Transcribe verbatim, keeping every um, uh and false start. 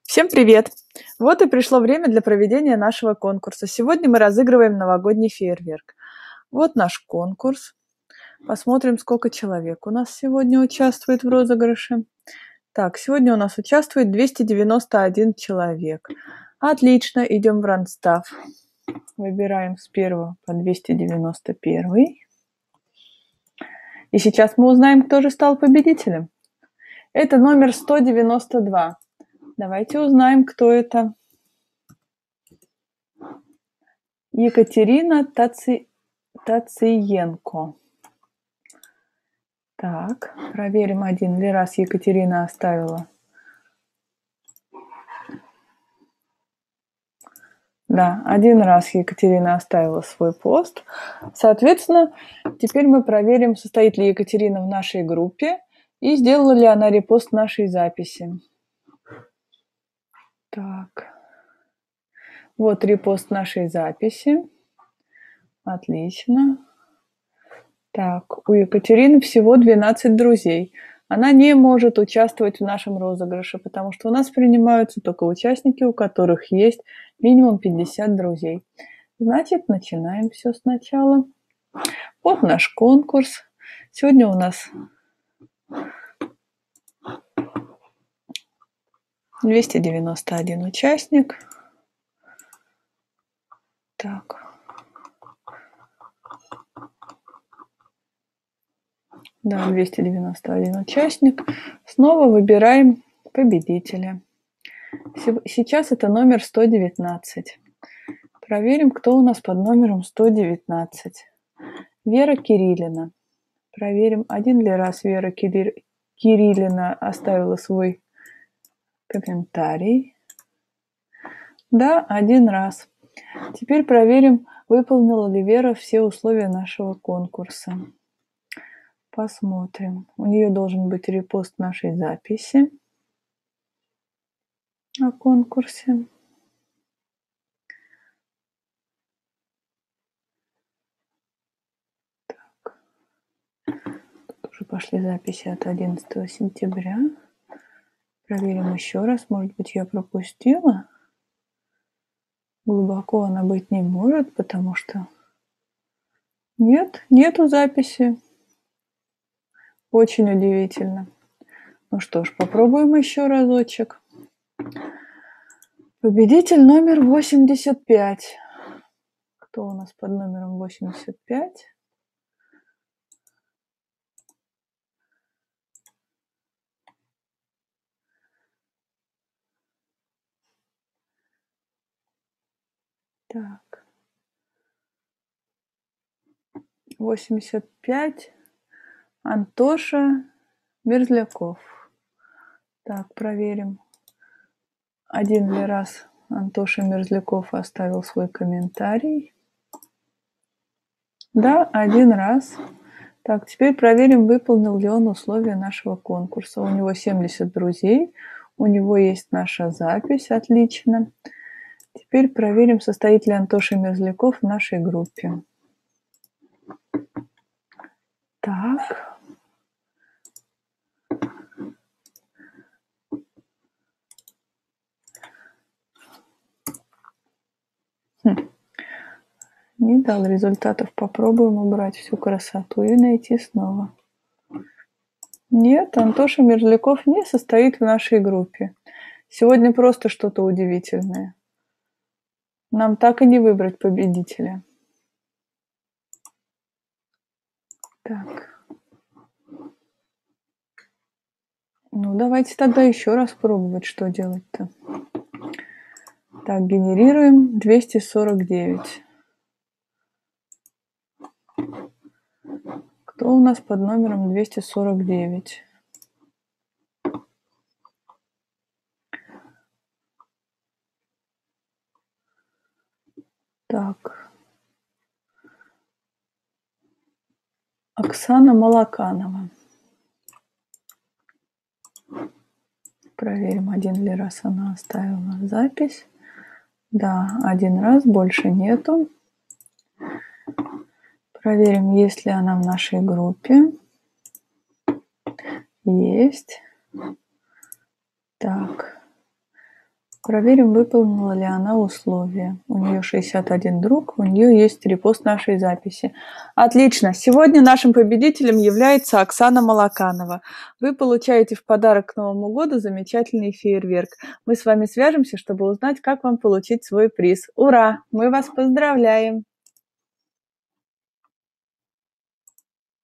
Всем привет! Вот и пришло время для проведения нашего конкурса. Сегодня мы разыгрываем новогодний фейерверк. Вот наш конкурс. Посмотрим, сколько человек у нас сегодня участвует в розыгрыше. Так, сегодня у нас участвует двести девяносто один человек. Отлично, идем в ранстав. Выбираем с первого по двести девяносто один. И сейчас мы узнаем, кто же стал победителем. Это номер сто девяносто два. Давайте узнаем, кто это. Екатерина Таци... Тациенко. Так, проверим, один ли раз Екатерина оставила. Да, один раз Екатерина оставила свой пост. Соответственно, теперь мы проверим, состоит ли Екатерина в нашей группе и сделала ли она репост нашей записи. Так. Вот репост нашей записи. Отлично. Так, у Екатерины всего двенадцать друзей. Она не может участвовать в нашем розыгрыше, потому что у нас принимаются только участники, у которых есть минимум пятьдесят друзей. Значит, начинаем все сначала. Вот наш конкурс. Сегодня у нас двести девяносто один участник. Так. Да, двести девяносто один участник. Снова выбираем победителя. Сейчас это номер сто девятнадцать. Проверим, кто у нас под номером сто девятнадцать. Вера Кириллина. Проверим, один ли раз Вера Кириллина оставила свой комментарий. Да, один раз. Теперь проверим, выполнила ли Вера все условия нашего конкурса. Посмотрим. У нее должен быть репост нашей записи о конкурсе. Так. Тут уже пошли записи от одиннадцатого сентября. Проверим еще раз. Может быть, я пропустила. Глубоко она быть не может, потому что нет, нету записи. Очень удивительно. Ну что ж, попробуем еще разочек. Победитель номер восемьдесят пять. Кто у нас под номером восемьдесят пять? Так. восемьдесят пять. Антоша Мерзляков. Так, проверим. Один ли раз Антоша Мерзляков оставил свой комментарий. Да, один раз. Так, теперь проверим, выполнил ли он условия нашего конкурса. У него семьдесят друзей, у него есть наша запись, отлично. Теперь проверим, состоит ли Антоша Мерзляков в нашей группе. Так. Хм. Не дал результатов. Попробуем убрать всю красоту и найти снова. Нет, Антоша Мерзляков не состоит в нашей группе. Сегодня просто что-то удивительное. Нам так и не выбрать победителя. Так. Ну, давайте тогда еще раз пробовать, что делать-то. Так, генерируем двести сорок девять. Кто у нас под номером двести сорок девять? Так. Оксана Малаканова. Проверим, один ли раз она оставила запись. Да, один раз, больше нету. Проверим, есть ли она в нашей группе. Есть. Так. Проверим, выполнила ли она условия. У нее шестьдесят один друг, у нее есть репост нашей записи. Отлично! Сегодня нашим победителем является Оксана Молоканова. Вы получаете в подарок к Новому году замечательный фейерверк. Мы с вами свяжемся, чтобы узнать, как вам получить свой приз. Ура! Мы вас поздравляем!